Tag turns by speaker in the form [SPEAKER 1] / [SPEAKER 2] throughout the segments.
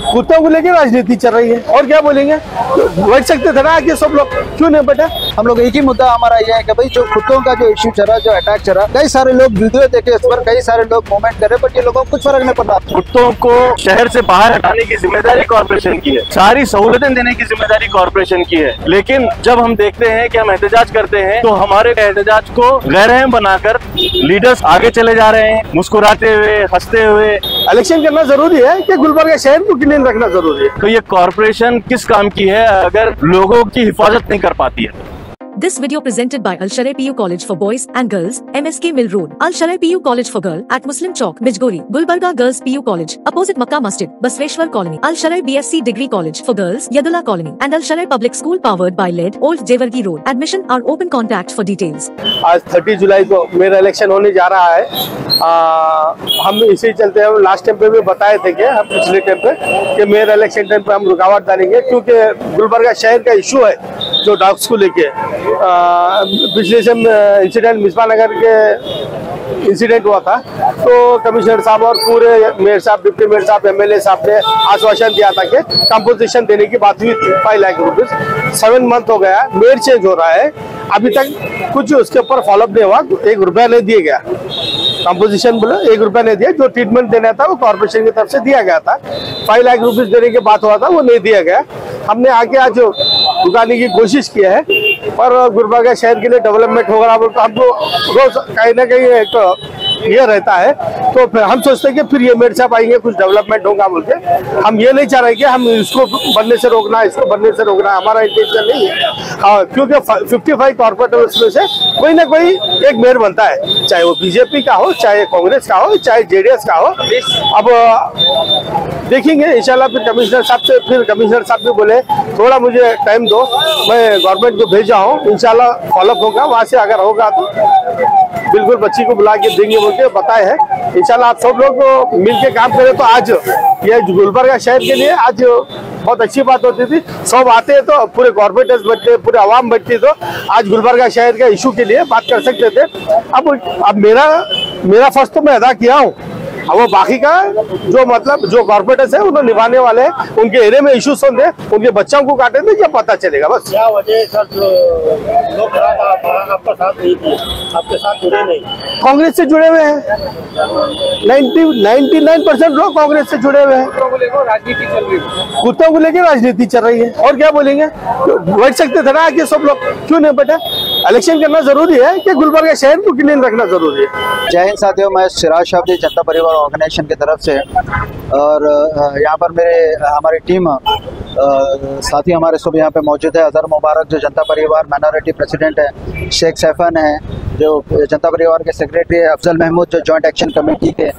[SPEAKER 1] कुत्तों को लेकर राजनीति चल रही है और क्या बोलेंगे। बैठ सकते थे ना आगे सब लोग, क्यों नहीं बैठे।
[SPEAKER 2] हम लोग एक ही मुद्दा हमारा ये है कि भाई जो कुत्तों का जो इश्यू चल रहा, जो अटैक चल रहा, कई सारे लोग वीडियो देखे इस पर, कई सारे लोग मूवमेंट करे, बट ये लोगों को कुछ फर्क नहीं पड़ रहा।
[SPEAKER 3] कुत्तों को शहर से बाहर हटाने की जिम्मेदारी कॉर्पोरेशन की है, सारी सहूलतें देने की जिम्मेदारी कॉर्पोरेशन की है। लेकिन जब हम देखते हैं कि हम एहतजाज करते हैं तो हमारे एहतजाज को गैरअहम बनाकर लीडर्स आगे चले जा रहे हैं, मुस्कुराते हुए, हंसते हुए।
[SPEAKER 1] इलेक्शन करना जरूरी है कि गुलबर्गा शहर को क्लीन रखना जरूरी है।
[SPEAKER 3] तो ये कॉर्पोरेशन किस काम की है अगर लोगों की हिफाजत नहीं कर पाती है।
[SPEAKER 4] This video presented by Al Sharai PU College for Boys and Girls, MSK Mill Road, Al Sharai PU College for Girl at Muslim Chowk, Bijgori, Gulbarga Girls PU College, opposite Makkah Masjid, Basveshwar Colony, Al Sharai BSc Degree College for Girls, Yadullah Colony, and Al Sharai Public School powered by LED, Old Jewargi Road. Admission are open. Contact for details.
[SPEAKER 1] आज 30 जुलाई को मेरा election होने जा रहा है। हम इसी चलते हैं, लास्ट टाइम पे भी बताए थे कि हम पिछले टाइम पे कि मेरा इलेक्शन टाइम पे हम रुकावट डालेंगे, क्योंकि गुलबर्गा शहर का इशू है जो डॉग्स को लेके। पिछले से इंसिडेंट मिसबा नगर के इंसिडेंट हुआ था, तो कमिश्नर साहब और पूरे मेयर साहब, डिप्टी मेयर साहब, एमएलए साहब ने आश्वासन दिया था कि कंपोजिशन देने की बात हुई थी 5 लाख रुपीज। 7 मंथ हो गया, मेयर चेंज हो रहा है, अभी तक कुछ उसके ऊपर फॉलोअप नहीं हुआ। 1 रुपया नहीं दिया गया, कंपोजिशन बोला 1 रुपया नहीं दिया। जो ट्रीटमेंट देना था वो कॉर्पोरेशन की तरफ से दिया गया था। 5 लाख रुपीज देने की बात हुआ था, वो नहीं दिया गया। हमने आके आज रुकाने की कोशिश की है, पर गुलबर्गा शहर के लिए डेवलपमेंट होगा तो हमको रोज कहीं ना कहीं एक ये रहता है। तो फिर हम सोचते हैं कि फिर ये मेरे साहब आएंगे, कुछ डेवलपमेंट होगा बोल के। हम ये नहीं चाह रहे कि हम इसको बनने से रोकना, इसको बनने से रोकना, हमारा इंटेंशन नहीं है। हाँ, क्योंकि 55 कॉर्पोरेटर्स में से कोई ना कोई एक मेयर बनता है, चाहे वो बीजेपी का हो, चाहे कांग्रेस का हो, चाहे जेडीएस का हो। अब देखेंगे इंशाल्लाह। फिर कमिश्नर साहब भी बोले थोड़ा मुझे टाइम दो, मैं गवर्नमेंट को भेजा हूँ, इंशाल्लाह फॉलोअप होगा। वहाँ से अगर होगा तो बिल्कुल बच्ची को बुला के देंगे बोल के बताए हैं। इंशाल्लाह आप सब लोग मिल के काम करें तो आज ये गुलबर्गा शहर के लिए आज बहुत अच्छी बात होती थी। सब आते हैं तो पूरे कॉर्पोरेटर्स बैठते, पूरे आवाम बैठती, तो आज गुलबर्गा शहर के इशू के लिए बात कर सकते थे। अब मेरा फर्ज तो मैं अदा किया हूँ। अब वो बाकी का जो मतलब जो कॉर्पोरेटर्स है उन्हें निभाने वाले हैं, उनके एरिया में इश्यूज सुन दे, उनके बच्चों को काटे दे, क्या पता चलेगा। बस
[SPEAKER 5] क्या वजह सर जो लोग आपका साथ नहीं थे, आपके साथ जुड़े नहीं?
[SPEAKER 1] कांग्रेस से जुड़े हुए हैं, 99% लोग कांग्रेस से जुड़े हुए हैं।
[SPEAKER 5] राजनीति चल रही है,
[SPEAKER 1] कुत्तों को लेकर राजनीति चल रही है और क्या बोलेंगे। बैठ सकते थे ना आगे सब लोग, क्यों नहीं बैठे। इलेक्शन करना जरूरी है कि गुलबर्गा शहर को क्लीन रखना जरूरी है।
[SPEAKER 2] जय हिंद साथियों, मैं सिराज शाब्दी जनता परिवार ऑर्गेनाइजेशन की तरफ से, और यहाँ पर हमारी टीम साथी हमारे सब यहाँ पे मौजूद है। अजहर मुबारक जो जनता परिवार माइनॉरिटी प्रेसिडेंट है, शेख सैफन है जो जनता परिवार के सेक्रेटरी है, अफजल महमूद जो जॉइंट एक्शन कमेटी के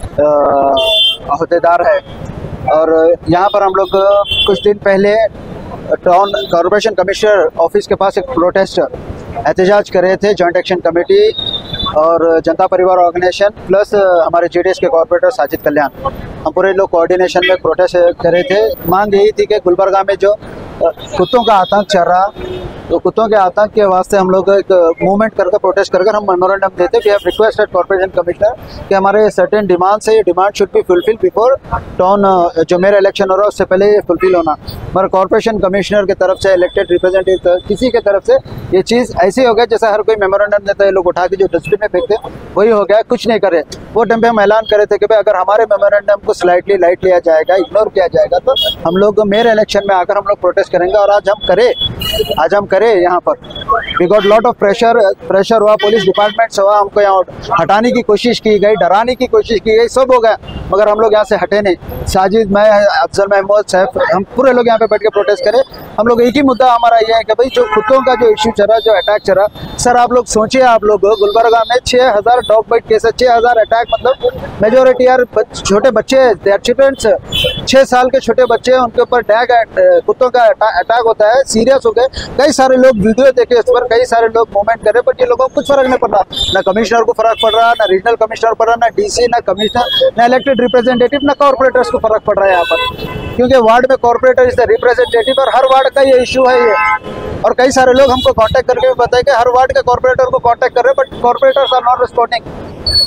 [SPEAKER 2] अहदेदार है। और यहाँ पर हम लोग कुछ दिन पहले टाउन कॉर्पोरेशन कमिश्नर ऑफिस के पास एक प्रोटेस्ट एहतजाज कर रहे थे, जॉइंट एक्शन कमेटी और जनता परिवार ऑर्गेनाइजेशन प्लस हमारे जेडीएस के कॉर्पोरेटर साजिद कल्याण, हम पूरे लोग कोऑर्डिनेशन में प्रोटेस्ट कर रहे थे। मांग यही थी कि गुलबर्गा में जो कुत्तों का आतंक चल रहा, तो कुत्तों के आतंक के वास्ते हम लोग एक मूवमेंट करके प्रोटेस्ट कर हम मेमोरेंडम देते। We have requested corporation commissioner कि हमारे सर्टेन डिमांड्स है, ये demand should be fulfill before town जो मेरा इलेक्शन हो रहा है उससे पहले ये फुलफिल होना। मगर कॉर्पोरेशन कमिश्नर की तरफ से, इलेक्टेड रिप्रेजेंटेटिव किसी के तरफ से ये चीज़ ऐसी हो गया जैसे हर कोई मेमोरेंडम देता है, लोग उठा के जो डस्टबिन में फेंकते वही हो गया, कुछ नहीं करे। वो टाइम पे हम ऐलान करे थे कि भाई अगर हमारे मेमोरेंडम को स्लाइटली लाइट लिया जाएगा, इग्नोर किया जाएगा, तो हम लोग मेरे इलेक्शन में आकर हम लोग प्रोटेस्ट करेंगे। और आज हम करें यहाँ पर we got lot of pressure हुआ, पुलिस डिपार्टमेंट से हुआ, हमको यहाँ हटाने की कोशिश की गई, डराने की कोशिश की गई, सब हो गया, मगर हम लोग यहाँ से हटे नहीं। साजिद, मैं, अफजल महमूद, सैफ, हम पूरे लोग यहाँ पे बैठ के प्रोटेस्ट करें। हम लोग एक ही मुद्दा हमारा ये है कि भाई जो कुत्तों का जो इश्यू चल रहा, जो अटैक चल रहा, सर आप लोग सोचिए, आप लोग गुलबर्गा में 6000 डॉग बाइट केस है, 6000 अटैक, मतलब मेजोरिटी यार छोटे बच्चे, चिल्ड्रंस, 6 साल के छोटे बच्चे, उनके ऊपर कुत्तों का अटैक होता है, सीरियस हो गए। कई सारे लोग वीडियो देखे इस पर, कई सारे लोग मूवमेंट करे, बट ये लोगों को कुछ फर्क नहीं पड़ रहा। ना कमिश्नर को फर्क पड़ रहा, ना रीजनल कमिश्नर पड़ रहा, ना डीसी, ना कमिश्नर, ना इलेक्टेड रिप्रेजेंटेटिव, ना कॉर्पोरेटर्स को फर्क पड़ रहा है यहाँ पर, क्योंकि वार्ड में कॉर्पोरेटर इज द रिप्रेजेंटेटिव और हर वार्ड का ये इशू है ये। और कई सारे लोग हमको कांटेक्ट करके भी बताए कि हर वार्ड के कॉर्पोरेटर को कांटेक्ट कर रहे हैं, but corporators are not responding.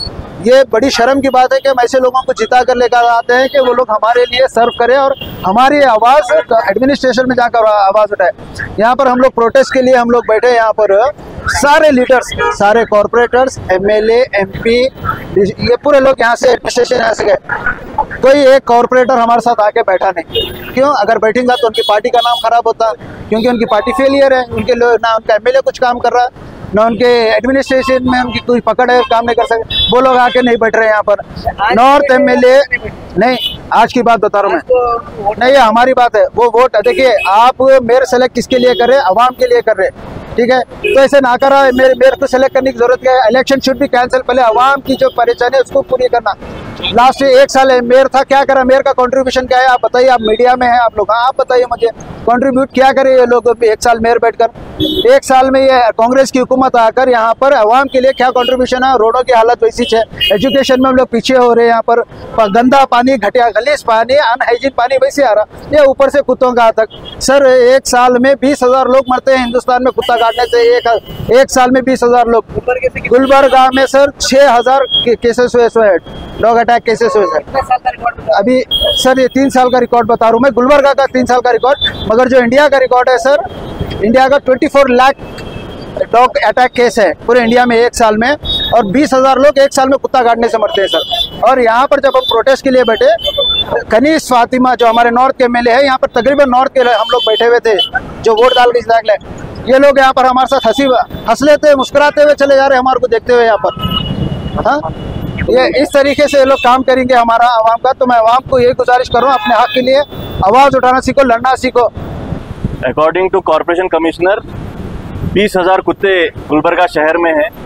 [SPEAKER 2] ये बड़ी शर्म की बात है कि हम ऐसे लोगों को जिता कर लेकर आते हैं कि वो लोग हमारे लिए सर्व करें और हमारी आवाज़ एडमिनिस्ट्रेशन में जाकर आवाज़ उठाए। यहाँ पर हम लोग प्रोटेस्ट के लिए हम लोग बैठे हैं। यहाँ पर सारे लीडर्स, सारे कॉरपोरेटर्स, एमएलए, एमपी, ये पूरे लोग यहाँ से एडमिनिस्ट्रेशन यहाँ से गए। कोई एक कॉरपोरेटर हमारे साथ आके बैठा नहीं। क्यों? अगर बैठेंगा तो उनकी पार्टी का नाम खराब होता, क्योंकि उनकी पार्टी फेलियर है। उनके लोग ना, उनका एमएलए कुछ काम कर रहा, ना उनके एडमिनिस्ट्रेशन में उनकी कोई पकड़ है, काम नहीं कर सकते। वो लोग आके नहीं बैठ रहे यहाँ पर। नॉर्थ एमएलए नहीं, आज की बात बता रहा हूँ मैं, नहीं ये हमारी बात है। वो वोट देखिए, आप मेयर सेलेक्ट किसके लिए कर रहे हैं? अवाम के लिए कर रहे हैं, ठीक है? तो ऐसे ना करा मेयर को सेलेक्ट करने की जरूरत क्या है? Election should be cancel. पहले अवाम की जो परेशानी है उसको पूरी करना। लास्ट 1 साल मेयर था, क्या करा? मेयर का कंट्रीब्यूशन क्या है आप बताइए। आप मीडिया में हैं आप लोग, आप बताइए मुझे, कंट्रीब्यूट क्या करे ये लोग 1 साल मेयर बैठकर? 1 साल में ये कांग्रेस की हुकूमत आकर यहाँ पर अवाम के लिए क्या कंट्रीब्यूशन है? रोडों की हालत वैसी है, एजुकेशन में हम लोग पीछे हो रहे हैं। यहाँ पर गंदा पानी, घटिया गलीस पानी, अनहाइजीन पानी वैसे आ रहा, ये ऊपर से कुत्तों का आतंक। सर 1 साल में 20,000 लोग मरते हैं हिंदुस्तान में कुत्ता काटने से। एक साल में 20,000 लोग। गुलबर्गा में सर 6,000 केसेस हुए, डॉग अटैक केसेस हुए सर। अभी सर ये 3 साल का रिकॉर्ड बता रहा हूँ मैं, गुलबर्गा का 3 साल का रिकॉर्ड। मगर जो इंडिया का रिकॉर्ड है सर, इंडिया का 24 लाख डॉग अटैक केस है पूरे इंडिया में 1 साल में, और 20,000 लोग 1 साल में कुत्ता काटने से मरते हैं सर। और यहाँ पर जब हम प्रोटेस्ट के लिए बैठे, कनीज फातिमा जो हमारे नॉर्थ के एमएलए है, यहाँ पर तकरीबन नॉर्थ के हम लोग बैठे हुए थे जो वोट डाल के इस दाखिले, ये लोग यहाँ पर हमारे साथ हंस लेते, मुस्कुराते हुए चले जा रहे हैं हमारे को देखते हुए यहाँ पर। हाँ, ये इस तरीके से ये लोग काम करेंगे हमारा आवाम का। तो मैं आवाम को यही गुजारिश कर रहा हूँ, अपने हक के लिए आवाज़ उठाना सीखो, लड़ना सीखो।
[SPEAKER 3] अकॉर्डिंग टू कॉर्पोरेशन कमिश्नर 20,000 कुत्ते गुलबर्गा शहर में हैं,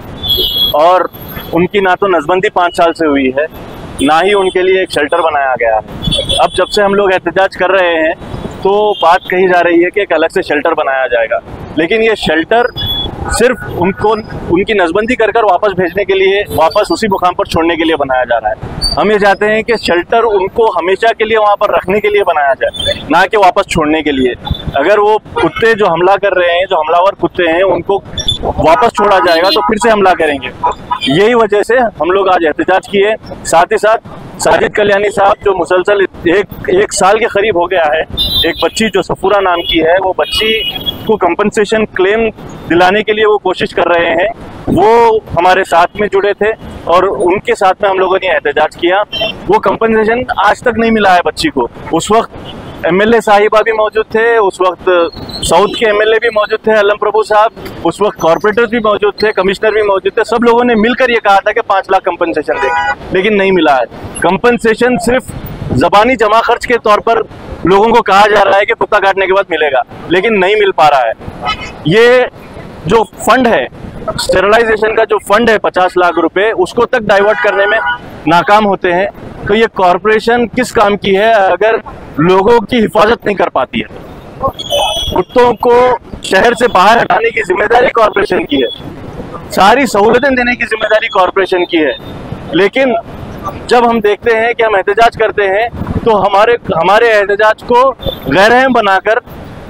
[SPEAKER 3] और उनकी ना तो नसबंदी 5 साल से हुई है, ना ही उनके लिए एक शेल्टर बनाया गया है। अब जब से हम लोग एहतजाज कर रहे हैं तो बात कही जा रही है कि एक अलग से शेल्टर बनाया जाएगा, लेकिन ये शेल्टर सिर्फ उनको उनकी नसबंदी कर वापस भेजने के लिए, वापस उसी मुकाम पर छोड़ने के लिए बनाया जा रहा है। हम ये चाहते हैं कि शेल्टर उनको हमेशा के लिए वहाँ पर रखने के लिए बनाया जाए, ना कि वापस छोड़ने के लिए। अगर वो कुत्ते जो हमला कर रहे हैं, जो हमलावर कुत्ते हैं, उनको वापस छोड़ा जाएगा तो फिर से हमला करेंगे। यही वजह से हम लोग आज एहतजाज किए। साथ ही साथ साजिद कल्याणी साहब जो मुसलसल एक साल के करीब हो गया है, एक बच्ची जो सफूरा नाम की है, वो बच्ची को कंपनसेशन क्लेम दिलाने के लिए वो कोशिश कर रहे हैं, वो हमारे साथ में जुड़े थे और उनके साथ में हम लोगों ने एहतजाज किया। वो कंपनसेशन आज तक नहीं मिला है बच्ची को। उस वक्त एमएलए साहिबा भी मौजूद थे, उस वक्त साउथ के एमएलए भी मौजूद थे, अलम प्रभु साहब, उस वक्त कॉर्पोरेटर्स भी मौजूद थे, कमिश्नर भी मौजूद थे। सब लोगों ने मिलकर ये कहा था कि 5 लाख कंपनसेशन देंगे, लेकिन नहीं मिला है। कंपनसेशन सिर्फ जबानी जमा खर्च के तौर पर लोगों को कहा जा रहा है कि कुत्ता काटने के बाद मिलेगा, लेकिन नहीं मिल पा रहा है। ये जो फंड है, स्टेरिलाइजेशन का जो फंड है 50 लाख रुपए, उसको तक डाइवर्ट करने में नाकाम होते हैं। तो ये कॉरपोरेशन किस काम की है अगर लोगों की हिफाजत नहीं कर पाती है? कुत्तों को शहर से बाहर हटाने की जिम्मेदारी कॉरपोरेशन की है, सारी सहूलतें देने की जिम्मेदारी कॉरपोरेशन की है, लेकिन जब हम देखते हैं कि हम एहतजाज करते हैं तो हमारे एहतजाज को गैरअहम बनाकर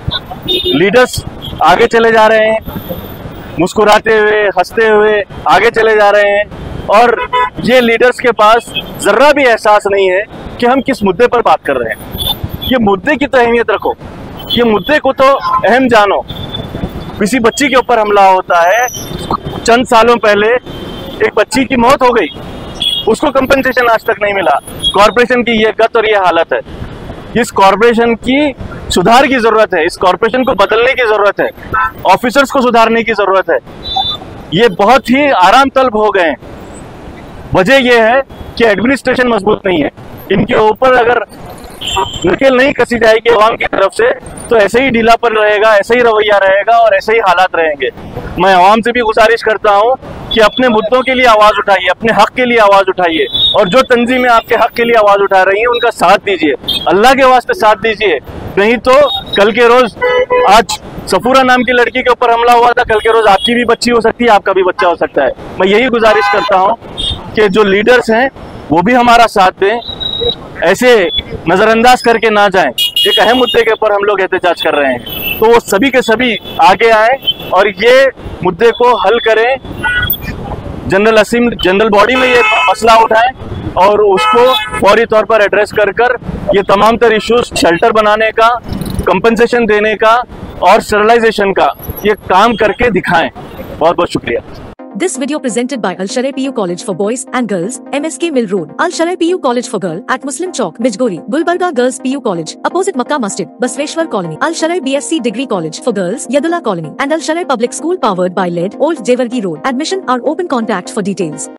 [SPEAKER 3] लीडर्स आगे चले जा रहे हैं, मुस्कुराते हुए, हंसते हुए आगे चले जा रहे हैं, और ये लीडर्स के पास जर्रा भी एहसास नहीं है कि हम किस मुद्दे पर बात कर रहे हैं। ये मुद्दे की तो अहमियत रखो, ये मुद्दे को तो अहम जानो। किसी बच्ची के ऊपर हमला होता है, चंद सालों पहले एक बच्ची की मौत हो गई, उसको कंपनसेशन आज तक नहीं मिला। कॉरपोरेशन की ये गत और ये हालत है। इस कॉरपोरेशन की सुधार की जरूरत है, इस कॉरपोरेशन को बदलने की जरूरत है, ऑफिसर्स को सुधारने की जरूरत है। ये बहुत ही आराम तलब हो गए हैं। वजह यह है कि एडमिनिस्ट्रेशन मजबूत नहीं है। इनके ऊपर अगर नकेल नहीं कसी जाएगी अवाम की तरफ से तो ऐसे ही ढीलापन रहेगा, ऐसे ही रवैया रहेगा और ऐसे ही हालात रहेंगे। मैं अवाम से भी गुजारिश करता हूं कि अपने मुद्दों के लिए आवाज उठाइए, अपने हक के लिए आवाज उठाइए, और जो तंजीमें आपके हक के लिए आवाज उठा रही हैं उनका साथ दीजिए, अल्लाह के वास्ते साथ दीजिए। नहीं तो कल के रोज, आज सफूरा नाम की लड़की के ऊपर हमला हुआ था, कल के रोज आपकी भी बच्ची हो सकती है, आपका भी बच्चा हो सकता है। मैं यही गुजारिश करता हूं कि जो लीडर्स हैं वो भी हमारा साथ दें, ऐसे नजरअंदाज करके ना जाएं। एक अहम मुद्दे के ऊपर हम लोग एहतजाज कर रहे हैं तो वो सभी के सभी आगे आए और ये मुद्दे को हल करें। जनरल बॉडी में ये मसला उठाएं और उसको फौरी तौर पर एड्रेस कर ये तमाम तर इश्यूज शेल्टर बनाने का, कंपनसेशन देने का और स्टरलाइजेशन का ये काम करके दिखाएं। बहुत बहुत शुक्रिया।
[SPEAKER 4] This video presented by Al Sharai PU College for Boys and Girls, MSK Mill Road, Al Sharai PU College for Girl at Muslim Chowk, Bijgori, Gulbarga Girls PU College, opposite Makkah Masjid, Basveshwar Colony, Al Sharai BSc Degree College for Girls, Yadullah Colony, and Al Sharai Public School powered by LED, Old Jewargi Road. Admission are open. Contact for details.